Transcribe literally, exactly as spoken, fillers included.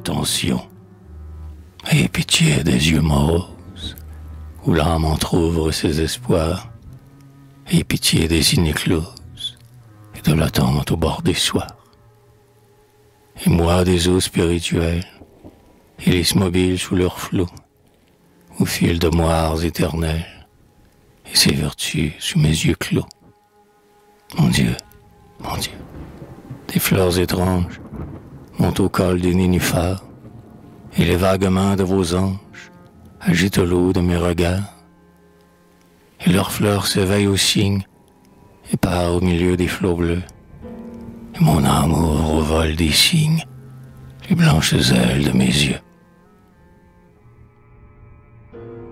prétentions. Aie pitié des yeux moroses, où l'âme entr'ouvre ses espoirs. Aie pitié des signes closes et de l'attente au bord des soirs. Et moi des eaux spirituelles, hélices mobiles sous leur flot, où filent de moires éternelles, et ses vertus sous mes yeux clos. Mon Dieu, mon Dieu, des fleurs étranges montent au col des nénuphars, et les vagues mains de vos anges agitent l'eau de mes regards. Et leurs fleurs s'éveillent au cygne et part au milieu des flots bleus. Et mon amour au vol des cygnes, les blanches ailes de mes yeux.